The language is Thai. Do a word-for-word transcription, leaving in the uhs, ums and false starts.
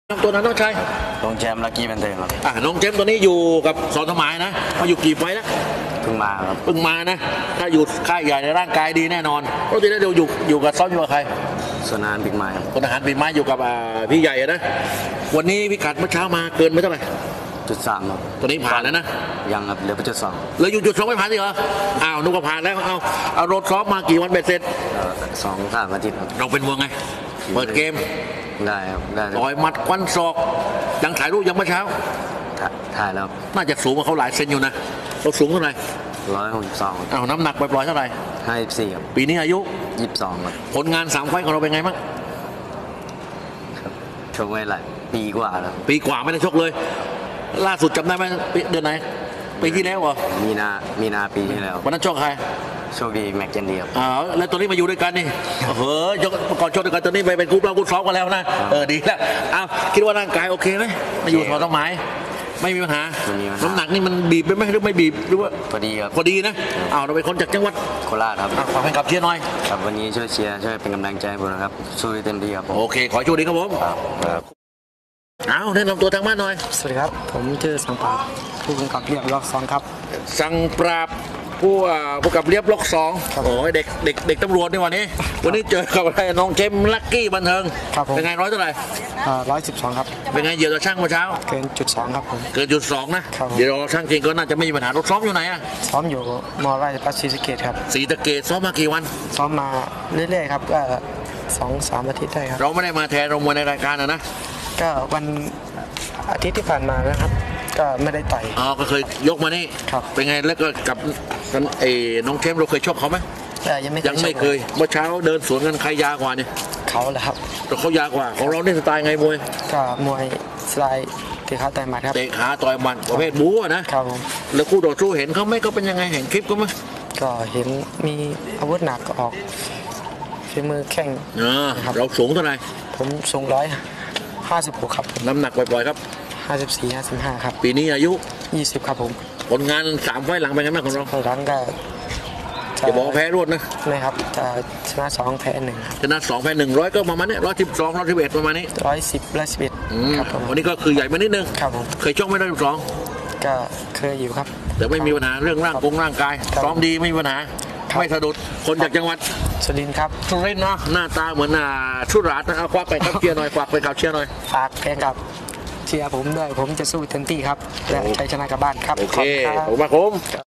ตัวนั้นต้องใช้น้องแจมลักกี้เป็นเตอร์ครับอ่ะน้องเจมตัวนี้อยู่กับสอนสมัยนะมาอยู่กี่ไฟแล้วเพิ่งมาครับเพิ่งมานะถ้าอยู่ค่ายใหญ่ในร่างกายดีแน่นอนปกติแล้วเดี๋ยวอยู่อยู่กับซ้อมอยู่กับใครสนานบิ๊กไม้คนทหารปีไม้อยู่กับพี่ใหญ่นะวันนี้พิกัดเมื่อเช้ามาเกินไม่เท่าไหร่จุดสามครับตัวนี้ผ่านแล้วนะยังครับเหลือไปจุดสองเลยอยู่จุดสองไม่ผ่านสิเหรออ้าวนึกว่าผ่านแล้วเอาเอารถซ้อมมากี่วันเบ็ดเสร็จสองสามอาทิตย์ครับเราเป็นวงไงเปิดเกมได้ครับได้ต่อยหมัดควันศอกยังถ่ายรูปยังเมื่อเช้าถ่ายแล้วน่าจะสูงกว่าเขาหลายเซนอยู่นะเราสูงเท่าไหร่ร้อยหกสิบสองอ้าวน้ำหนักปล่อยๆเท่าไหร่ห้าสิบสี่ครับปีนี้อายุยี่สิบสองครับผลงานสามไฟของเราเป็นไงบ้างชกไว้หลายปีกว่าแล้วปีกว่าไม่ได้ชกเลยล่าสุดจำได้ไหมเดือนไหนปีที่แล้วเหรอมีนามีนาปีที่แล้ววันนั้นชกใครโชคดีแม็กเจนเดียบอ๋อแล้วตัวนี้มาอยู่ด้วยกันนี่เฮ้ยก่อนชกด้วยกันตัวนี้ไปเป็นคู่เราคู่ซ้อมกันแล้วนะเออดีแล้วอ้าวคิดว่าร่างกายโอเคไหมมาอยู่ถอดต้นไม้ไม่มีปัญหาน้ำหนักนี่มันบีบไปไหมหรือไม่บีบหรือว่าพอดีครับพอดีนะอ้าวเราเป็นคนจากจังหวัดโคราชครับฝากให้กับเชียร์หน่อยครับวันนี้ช่วยเชียร์ช่วยเป็นกำลังใจผมนะครับสู้เต็มที่ครับโอเคขอโชคดีครับผมครับเอาแนะนำตัวทางบ้านหน่อยสวัสดีครับผมชื่อสังปราบผู้กำกับเรียบล็อกสองครับสังปราบผู้ผู้กับเรียบล็อกสองโอ้ยเด็กเด็กเด็กตำรวจในวันนี้วันนี้เจอกับอะไรน้องเจมลักกี้บันเทิงเป็นไงร้อยเท่าไหร่ร้อยสิบสองครับเป็นไงเหยียดช่างเมื่อเช้าเกินจุดสองครับผมเกินจุดสองนะเดี๋ยวเราช่างจริงก็น่าจะไม่มีปัญหารถซ้อมอยู่ไหนอะซ้อมอยู่มอราชภัฏศรีสะเกษครับศรีสะเกษซ้อมมากี่วันซ้อมมาเรื่อยๆครับก็สองสามอาทิตย์ได้ครับเราไม่ได้มาแทนเรามาในรายการนะนะก็วันอาทิตย์ที่ผ่านมานะครับก็ไม่ได้ต่อยอ๋อก็เคยยกมานี่ครับเป็นไงแล้วก็กับไอ้น้องเทมเราเคยชกเขาไหมยังไม่ยังไม่เคยเมื่อเช้าเดินสวนกันใครยาวกว่าเนี่ยเขาแหละครับแต่เขายาวกว่าของเราเนี่ยสไตล์ไงมวยก็มวยสไตล์เตะขาต่อยหมัดครับเตะขาต่อยหมัดประเภทบู๊นะครับผมแล้วคู่ต่อสู้เห็นเขาไหมก็เป็นยังไงเห็นคลิปก็ไหมก็เห็นมีอาวุธหนักก็ออกฝีมือแข้งเออเราสูงเท่าไหร่ผมสูงร้อยห้าสิบหกครับน้ำหนักปล่อยๆครับห้าสิบสี่ ห้าสิบห้าครับปีนี้อายุยี่สิบครับผมผลงานสามไฟหลังเป็นไงบ้างของเราหลังก็จะบอกแพ้รวดนะไม่ครับจะชนะสองแพ้หนึ่งชนะสองแพ้หนึ่งร้อยก็ประมาณนี้ร้อยสิบสองร้อยสิบเอ็ดประมาณนี้ร้อยสิบร้อยสิบเอ็ดครับผมวันนี้ก็คือใหญ่มานิดนึงครับผมเคยชกไม่ได้สิบสองก็เคยอยู่ครับแต่ไม่มีปัญหาเรื่องร่างกงร่างกายซ้อมดีไม่มีปัญหาไม่สะดุดคนจากจังหวัดสุรินทร์ครับสุรินทร์นะหน้าตาเหมือนอ่าชุราชนะเอาควักไปครับเชียร์หน่อยควักไปกับเชียร์หน่อยฝากแฟนกับเชียร์ผมด้วยผมจะสู้เต็มที่ครับและชัยชนะกลับบ้านครับโอเคขอบคุณมากผม